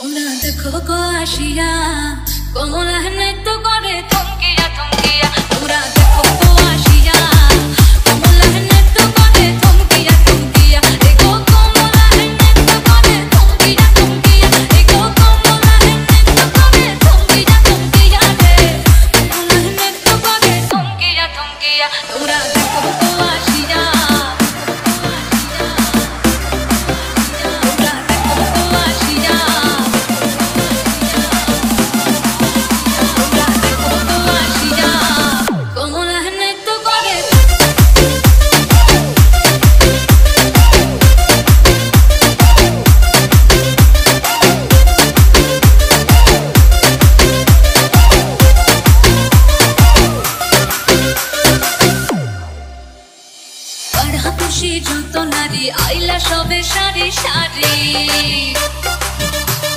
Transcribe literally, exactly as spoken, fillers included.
তোমরা দেখো গো আসিয়া কমলা নৃত্য করে থমকিয়া থমকিয়া তোমরা দেখো গো আসিয়া কমলা নৃত্য করে থমকিয়া থমকিয়া দেখো কমলা নৃত্য করে থমকিয়া থমকিয়া দেখো কমলা নৃত্য করে থমকিয়া থমকিয়া রে কমলা নৃত্য করে থমকিয়া থমকিয়া তোমরা দেখো গো আসিয়া যত নারী আইলা সবে সারি সারি